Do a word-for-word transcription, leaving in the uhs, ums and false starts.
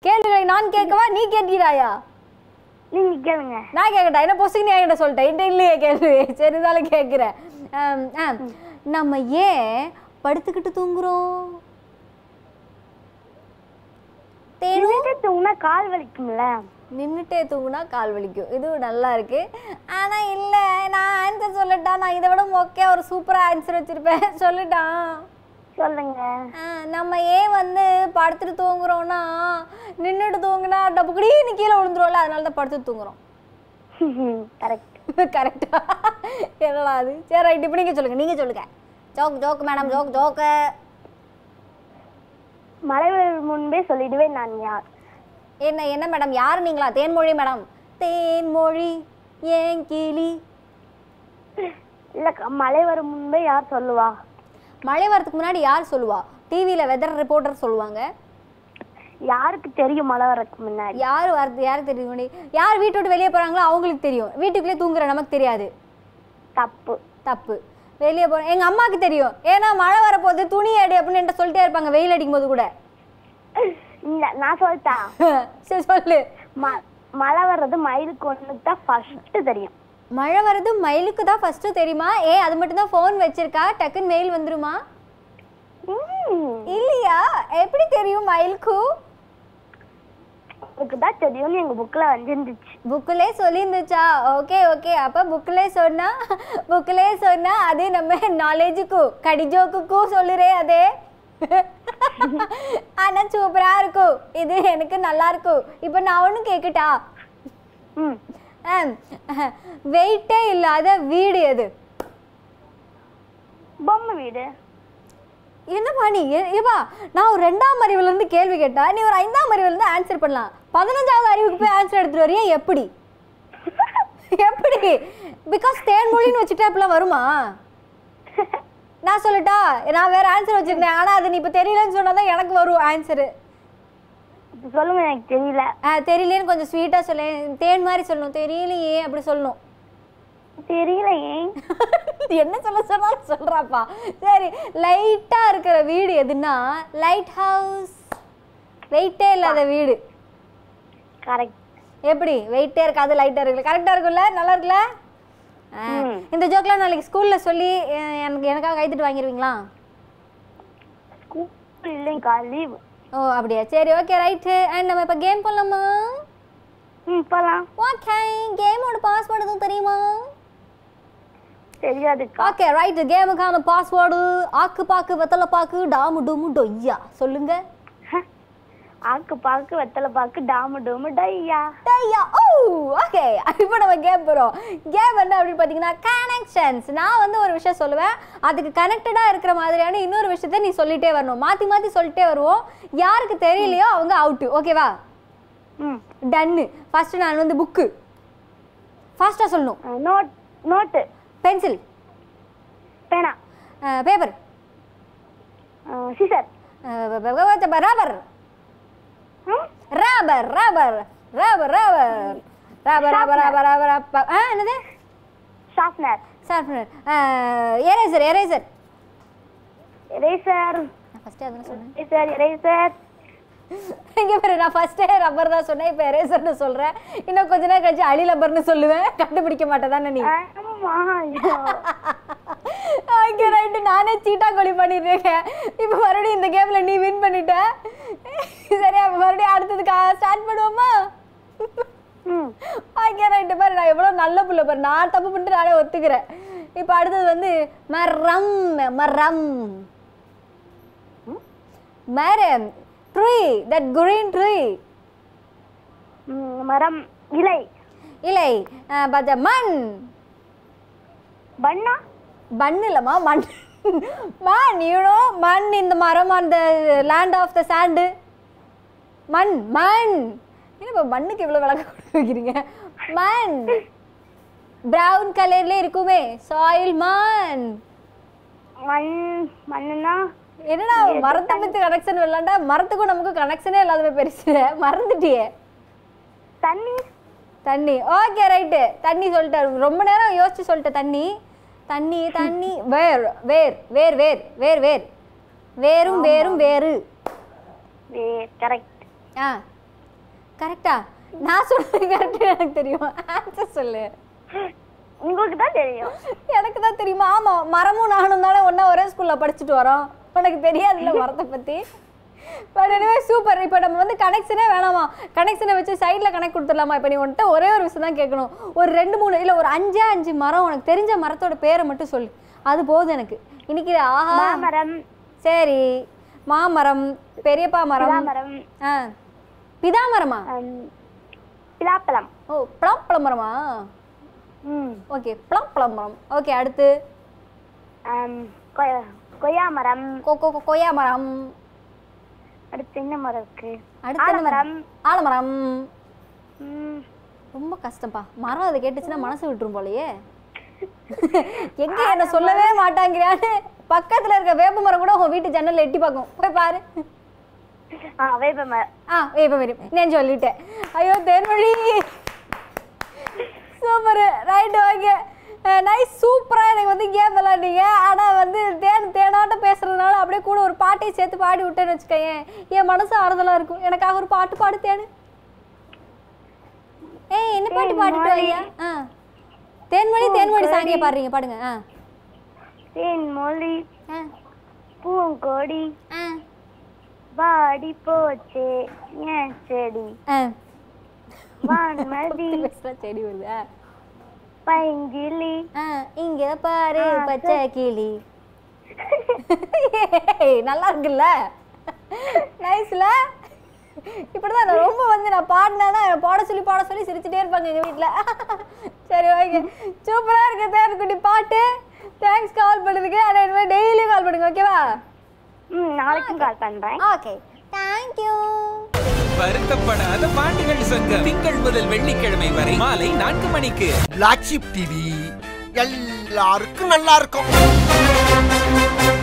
கேள்விகளை நான் கேட்கவா நீ கேட்கிறாயா? நீங்க கேளுங்க. நான் கேட்கட்டா? என்ன பொசுக்கு நீ என்கிட்ட சொல்லிட்டேன். இந்த இல்லையே கேள்வி. சரி இருந்தாலும் கேட்கிறேன். நம்ம ஏன் படுத்துக்கிட்டு தூங்குறோம்? நின்னுட்டே தூங்குனா கால் வலிக்கும்ல. நின்னுட்டே தூங்குனா கால் வலிக்கும். இது நல்லா இருக்கு. ஆனா இல்ல, நான் ஆன்சர் சொல்லட்டா? நான் இதை விட மொக்கையா ஒரு சூப்பரா ஆன்சர் வச்சிருப்பேன். சொல்லிட்டான். சொல்லுங்க. நம்ம ஏன் வந்து படுத்துட்டு தூங்குறோம்னா, நின்னுட்டு தூங்குனா டப்புக்குடின்னு கீழே விழுந்துரும்ல, அதனால தான் படுத்துட்டு தூங்குறோம். கரெக்ட். கரெக்டா? என்னடா அது? சரி ரைட், இப்போ நீங்க சொல்லுங்க. நீங்க சொல்லுங்க. Joke joke madam, joke joke. மழை வரும் முன்பே சொல்லிடுவேன் நான் யார். என்ன என்ன மேடம்? யார் நீங்களா? தேன்மொழி மேடம். தேன்மொழி ஏன் கிளி. இல்ல, மழை வரும் முன்பே யார் சொல்லுவா? மழை வரதுக்கு முன்னாடி யார் சொல்லுவா? டிவியில வெதர் ரிப்போர்ட்டர் சொல்லுவாங்க. யாருக்கு தெரியும் மழை வரதுக்கு முன்னாடி? யாரு வரது? யாருக்கு தெரியும்? யார் வீட்டை விட்டு வெளியே போறாங்களோ அவங்களுக்கு தெரியும். வீட்டுக்குள்ளே தூங்குற நமக்கு தெரியாது. தப்பு. தப்பு. வெளியே போற எங்க அம்மாக்கு தெரியும். ஏன்னா மழை வரப்போகுது, துணி அடி அப்படின்னு என்கிட்ட சொல்லிட்டே இருப்பாங்க வெயில் அடிக்கும் போது கூட. இல்ல, நான் சொல்லிட்டா. சரி சொல்லு. மழை வர்றது மயிலுக்கு ஒண்ணுக்கு தான் ஃபர்ஸ்ட் தெரியும். மழை வர்றது மயிலுக்கு தான் ஃபர்ஸ்ட் தெரியுமா? ஏ அது மட்டும் தான் ஃபோன் வச்சிருக்கா, டக்குன்னு மெயில் வந்துருமா? இல்லையா? எப்படி தெரியும் மயிலுக்கு? அதுக்கு தான் தெரியும்னு எங்க புக்ல வந்துருந்துச்சு. புக்லே சொல்லியிருந்துச்சா? Okay okay. அப்ப புக்லே சொன்னா புக்லே சொன்னா அது நம்ம நாலேஜுக்கு கடிஜோக்கு சொல்லுறே அதே. ஆனா சூப்பரா இருக்கும். இது எனக்கு நல்லா இருக்கும். இப்ப நான் ஒண்ணு கேக்கட்டா? வெயிட்டே இல்லாத வீடு எது? பொம்மை வீடு. என்னப்பா நீ? ஏப்பா நான் ஒரு ரெண்டாம் அறிவுல இருந்து கேள்வி கேட்டா நீ ஒரு ஐந்தாம் அறிவுல இருந்து ஆன்சர் பண்ணலாம். பதினஞ்சாவது அறிவுக்கு போய் ஆன்சர் எடுத்துட்டு வரியா? எப்படி எப்படி? பிகாஸ் தேன்மொழின்னு வச்சுட்டா இப்பெல்லாம் வருமா? நான் சொல்லட்டா? நான் வேற ஆன்சர் வச்சிருந்தேன். ஆனா அது நீ இப்ப தெரியலன்னு சொன்னாதான் எனக்கு வரும் ஆன்சரு. சொல்லுங்க. எனக்கு தெரியல. தெரியலன்னு கொஞ்சம் ஸ்வீட்டா சொல்ல. தேன் மாதிரி சொல்லணும். தெரியலையே அப்படி சொல்லணும். தெரியலையே. என்ன சொல்ல சொன்னாலும் சொல்றாப்பா. சரி, லைட்டா இருக்கிற வீடு எதுன்னா லைட் ஹவுஸ். வெயிட்டே இல்லாத வீடு. கரெக்ட். எப்படி? வெயிட்டே இருக்காது, லைட்டா இருக்குல்ல. கரெக்டா இருக்குல்ல? நல்லா இருக்குல்ல? இந்த ஜோக்லாம் நாளைக்கு ஸ்கூல்ல சொல்லி எனக்கு எனக்காக கைத்தட்டு வாங்கிடுவீங்களா? School இல்லைங்கக்கா, leave. ஓ அப்படியா? சரி ஓகே ரைட்டு. அண்ட் நம்ம இப்போ கேம் போடலாமா? ம் போலாம். ஓகே. கேமோட பாஸ்வேர்டு எதுவும் தெரியுமா? தெரியாதுக்கா. Okay right. கேமுக்கான பாஸ்வேர்டு ஆக்கு பாக்கு வெத்தலை பாக்கு டாமு டூமு டொய்யா. சொல்லுங்க. ஆக்கு பாக்கு வெத்தலை பாக்கு டாமு டூமு டொய்யா. டொய்யா. ஓ ஓகே. இப்போ நம்ம கேம் போறோம். கேம் என்ன அப்படின்னு பார்த்தீங்கன்னா கனெக்ஷன்ஸ். நான் வந்து ஒரு விஷயம் சொல்லுவேன், அதுக்கு கனெக்டடா இருக்கிற மாதிரியான இன்னொரு விஷயத்த நீ சொல்லிட்டே வரணும். மாத்தி மாத்தி சொல்லிட்டே வருவோம். யாருக்கு தெரியலையோ அவங்க அவுட்டு. ஓகேவா? ம் டன்னு. ஃபர்ஸ்ட் நான் வந்து புக்கு ஃபாஸ்டா சொல்லணும். நோட் நோட் பென்சில் பேனா paper scissor rubber rubber rubber rubber rubber rubber rubber rubber rubber ஆ என்னது? Sharpener sharpener. Eraser eraser eraser. நான் ஃபர்ஸ்ட் அத சொன்னேன். Eraser eraser. இங்க பாரு, நான் ஃபர்ஸ்டே ரப்பர் தான் சொன்னேன், இப்போ எரேசர்னு சொல்றேன். இன்னும் கொஞ்ச நேரம் கழிச்சு அலி ரப்பர்னு சொல்லுவேன். கண்டுபிடிக்க மாட்டேதானே நீ? Okay right. நானே சீட்டா கோலி பண்ணிருக்கேன். இப்போ மறுபடியும் இந்த கேம்ல நீ வின் பண்ணிட்ட. சரியா? மறுபடியும் அடுத்ததுக்கு ஸ்டார்ட் பண்ணுவோமா? Okay right. பாரு நான் எவ்வளவு நல்ல புள்ள பாரு. நான் தப்பு பண்ணிட்டு நானே ஒத்துக்கிறேன். இப்போ அடுத்தது வந்து மரம் மரம் மரம் tree, that green tree. மரம் இலை இலை. பட் மண் பண்ணா பண் இல்லம்மா மண். மண் you know மண் இந்த மரம் on the land of the sand. மண் மண். என்ன மண்ணுக்கு இவ்வளவு விளக்கம் கொடுக்கிறீங்க? மண் brown கலர்ல இருக்குமே soil. மண் மண் மண்ணுனா என்னடா மரத்தை பத்தி கனெக்ஷன் இல்லைண்டா? மரத்துக்கும் நமக்கும் கனெக்ஷனே இல்லாத பெருசு. மறந்துட்டியே. தண்ணி தண்ணி. Okay right. தண்ணி சொல்லிட்டாரு. ரொம்ப நேரம் யோசிச்சு சொல்லிட்டேன். தண்ணி தண்ணி தண்ணி. வேர் வேர் வேர் வேர் வேர் வேர் வேரும் வேரும் வேறு. கரெக்ட். ஆ கரெக்டா? நான் சொல்றது கரெக்டா எனக்கு தெரியும். ஆன்சர் சொல்லு. உங்களுக்கு தான் தெரியும். எனக்கு தான் தெரியுமா? ஆமா, மரமும் நானும் தானே ஒண்ணா ஒரே ஸ்கூல்ல படிச்சுட்டு வரோம். உனக்கு தெரியாதுல்ல மரத்தை பத்தி. But anyway super. இப்போ நம்ம வந்து கனெக்ஷனே வேணாமா, கனெக்ஷனை வச்சு சைடில் கனெக்ட் கொடுத்துடலாமா? இப்போ நீ வந்துட்டு ஒரே ஒரு விஷயம் தான் கேட்கணும். ஒரு ரெண்டு மூணு இல்லை ஒரு அஞ்சே அஞ்சு மரம் உனக்கு தெரிஞ்ச மரத்தோட பேரை மட்டும் சொல்லு, அது போதும் எனக்கு இன்னைக்கு. ஆஹா, மாமரம். சரி, மாமரம், பெரியப்பா மரம், மரம், ஆ பிதா மரமா? பிலாப்பழம். ஓ, பழப்பழம் மரமா? ம், ஓகே, பழப்பழம் மரம். ஓகே, அடுத்து கொய்யா மரம். கொ கொ கொய்யா மரம். அடுத்து என்ன மரம் இருக்கு? அடுத்து மரம், ஆலமரம். ம், ரொம்ப கஷ்டப்பா. மரம் அதை கேட்டுச்சுன்னா மனசு விட்டுரும் போலயே. எங்க என்ன சொல்லவே மாட்டாங்கிறான்னு பக்கத்துல இருக்க வேப்ப மரம் கூட உங்க வீட்டு ஜன்னல்ல எட்டி பார்க்கும். போய் பாரு. ஆ, வேப்ப மரம். ஆ, வேப்ப மரம் நான் சொல்லிட்டேன். ஐயோ Thenmozhi, super. Right, okay, nice, சூப்பராக எனக்கு வந்து கேம் விளாண்டீங்க. ஆனால் வந்து தேன் தேனாட்டம் பேசுறதுனால அப்படியே கூட ஒரு பாட்டையும் சேர்த்து பாடி விட்டேன்னு வச்சுக்கேன், என் மனசு ஆறுதலாக இருக்கும். எனக்காக ஒரு பாட்டு பாடு தேனு. ஏய், என்ன பாட்டு பாடிட்டு ஐயா? ஆ, தேன்மொழி தேன்மொழி சாங்கிய பாடுறீங்க, பாடுங்க. ஆ, தேன்மொழி ஆ, பூங்கொடி ஆ, வாடி போச்சே ஏன் செடி, ஆ, வான்மதி செடி வருது. ஆ, பைங்கிளி, ஆ, இங்க பாரு பச்சை கிளி. நல்லா இருக்குல்ல? நைஸ்ல? இப்படிதான் நான் ரொம்ப வந்து நான் பாடினா பாட சொல்லி பாட சொல்லி சிரிச்சுட்டே இருப்பாங்க எங்க வீட்டுல. சரி, ஓகே, சூப்பரா இருக்கு தேன்குட்டி பாட்டு. தேங்க்ஸ் கால் பண்ணதுக்கு. ஆனால் டெய்லியும் கால் பண்ணுங்க, ஓகேவா? ம், நாளைக்கும் கால் பண்றேன். Okay, thank you. வருத்தப்படாத பாட்டுகள் சங்கம் திங்கள் முதல் வெள்ளிக்கிழமை வரை மாலை நான்கு மணிக்கு பிளாக் ஷீப் டிவி. எல்லாருக்கும் நல்லா இருக்கும்.